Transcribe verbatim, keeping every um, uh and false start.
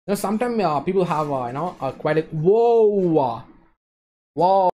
know, sometimes uh, people have uh, you know uh, quite a whoa, whoa.